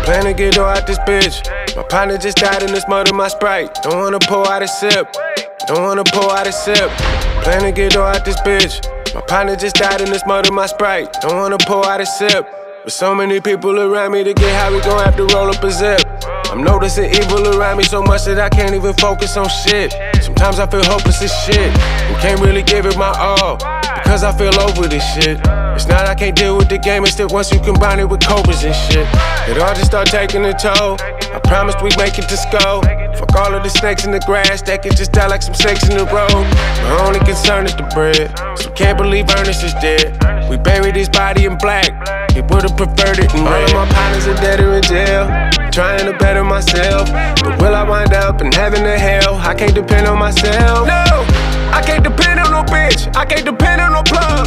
Plan to get her out this bitch. My partner just died in this mud of my Sprite. Don't wanna pour out a sip. Don't wanna pour out a sip. Plan to get her out this bitch. My partner just died in this mud of my Sprite. Don't wanna pour out a sip. With so many people around me to get high, we gon' have to roll up a zip. I'm noticing evil around me so much that I can't even focus on shit. Sometimes I feel hopeless as shit and can't really give it my all, because I feel over this shit. It's not I can't deal with the game, it's that once you combine it with cobras and shit, it all just start taking a toll. I promised we'd make it to skull. Fuck all of the snakes in the grass that could just die like some snakes in the road. My only concern is the bread, so can't believe Ernest is dead. We buried his body in black, he would've preferred it in red. All of my partners are dead or in jail, trying to better myself, but will I wind up in heaven or hell? I can't depend on myself. No, I can't depend on no bitch, I can't depend on no plug.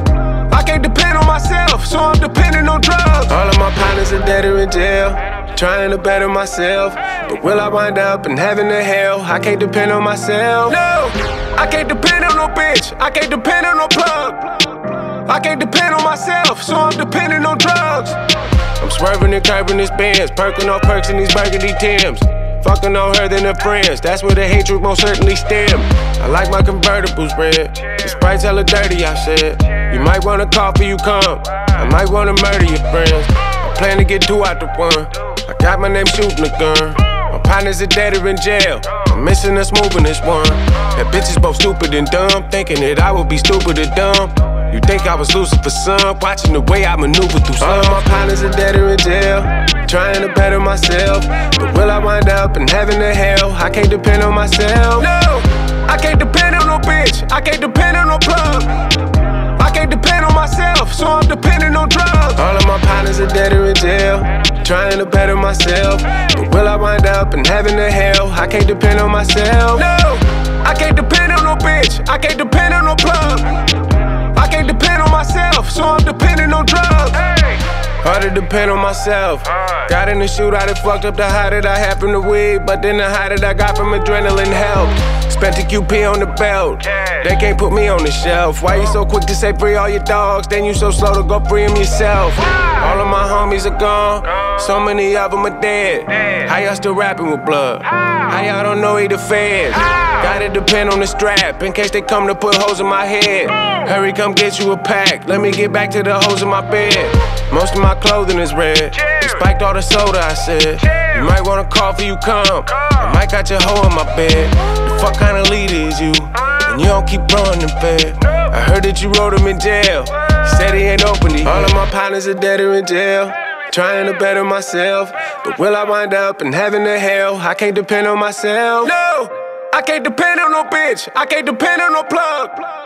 I can't depend on myself, so I'm depending on drugs. All of my partners are dead or in jail, trying to better myself, but will I wind up in heaven or hell? I can't depend on myself. No, I can't depend on no bitch, I can't depend on no plug. I can't depend on myself, so I'm depending on drugs. I'm swerving and curving this Benz, perking off perks in these burgundy Timbs. Fucking on her than her friends, that's where the hatred most certainly stem. I like my convertibles red, the Sprite's hella dirty, I said. You might want a coffee, you come, I might wanna murder your friends. I plan to get two out the one, I got my name shooting a gun. My partners are dead or in jail, I'm missing us moving this one. That bitch is both stupid and dumb, thinking that I would be stupid or dumb. You think I was Lucifer's son, watching the way I maneuver through some. All of my partners are dead or in jail, trying to better myself, but will I wind up in heaven or hell? I can't depend on myself. No, I can't depend on no bitch, I can't depend on no plug. I can't depend on myself, so I'm depending on drugs. All of my partners are dead or in jail, trying to better myself, but will I wind up in heaven or hell? I can't depend on myself. No, I can't depend on no bitch, I can't depend on no plug. I can't depend on myself, so I'm depending on drugs. Hard to depend on myself. Got in the shootout and fucked up the high that I had from the weed, but then the high that I got from adrenaline helped. Spent the QP on the belt, they can't put me on the shelf. Why you so quick to say free all your dogs, then you so slow to go free them yourself? All of my homies are gone, so many of them are dead. How y'all still rapping with blood? How y'all don't know he the feds? Gotta depend on the strap in case they come to put holes in my head. Hurry, come get you a pack, let me get back to the holes in my bed. Most of my clothing is red, you spiked all the soda, I said. You might want a coffee, you come, I might got your hoe in my bed. The fuck kind of leader is you, and you don't keep blowing them fed? I heard that you wrote him in jail, he said he ain't opened it. All of my partners are dead or in jail, trying to better myself, but will I wind up in heaven or hell? I can't depend on myself. No, I can't depend on no bitch, I can't depend on no plug.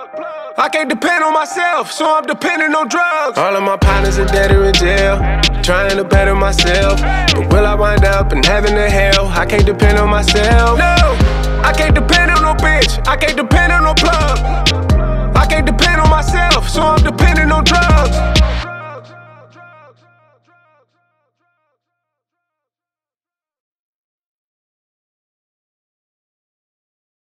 I can't depend on myself, so I'm depending on drugs. All of my partners are dead or in jail, trying to better myself, but will I wind up in heaven or hell? I can't depend on myself. No, I can't depend on no bitch, I can't depend on no plug.